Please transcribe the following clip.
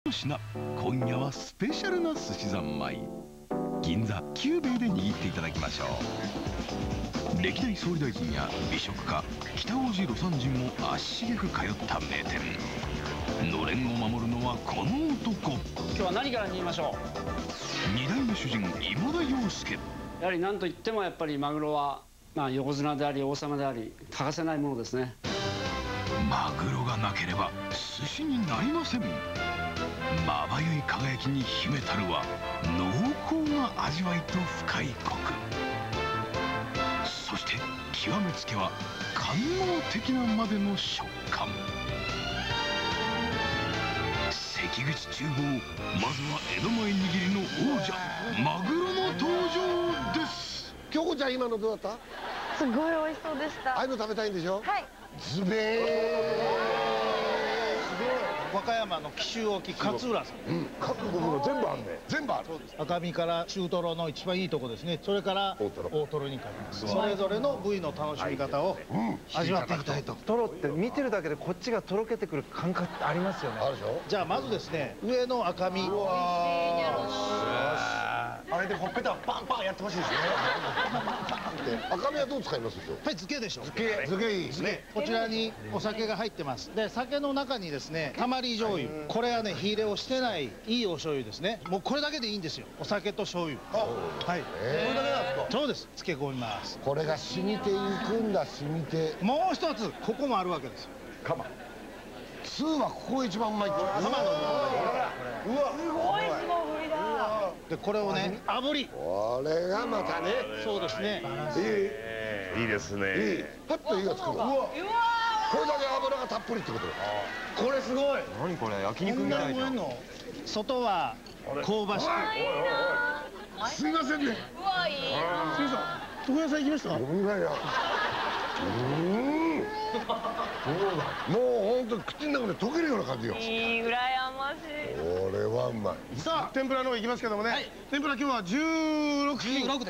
品、今夜はスペシャルな寿司三昧。銀座久兵衛で握っていただきましょう。歴代総理大臣や美食家、北大路魯山人も足しげく通った名店。のれんを守るのはこの男。 今日は何から握りましょう。二代目主人今田洋介。 やはり何といってもやっぱりマグロは、横綱であり王様であり欠かせないものですね。 マグロがなければ寿司になりません。まばゆい輝きに秘めたるは濃厚な味わいと深いコク。そして極めつけは官能的なまでの食感。関口厨房、まずは江戸前握りの王者マグロの登場です。 京子ちゃん、今のどうだった？ すごい美味しそうでした。 ああいうの食べたいんでしょ？ はい。 ズベー。 和歌山の紀州沖勝浦さん。 各国の全部あるね。全部ある。 赤身から中トロの一番いいとこですね。それから大トロにかけます。それぞれの部位の楽しみ方を味わっていきたいと。 トロって見てるだけでこっちがとろけてくる感覚ってありますよね。 あるでしょ？ じゃあまずですね、上の赤身。 あれでほっぺたパンパンやってほしいですね。 赤身はどう使いますでしょう？ はい、漬けでしょ。 漬けいいですね。 こちらにお酒が入ってます。で、酒の中にですね、たまり醤油。これはね、火入れをしてないいいお醤油ですね。もうこれだけでいいんですよ。お酒と醤油。はい。これだけなんですか？そうです。漬け込みます。 これが染みていくんだ、染みて。 もう一つ、ここもあるわけですよ。 釜。通はここが一番うまいって。釜の。うわ。 すごい霜降りだ。 で、これをね、炙り。 これがまたね。 そうですね。 いいですね。いい。パッと火がつくの。これだけ油がたっぷりってこと。 これすごい。何これ、焼肉みたいじゃん。 外は香ばしく。 すいませんね。 うわ、いい。 すいません。床屋さん行きました？ごめんなさい。もう本当に口の中で溶けるような感じよ。 いい、羨ましい。 これはうまい。 さあ、天ぷらの方行きますけどもね。天ぷら今日は16品。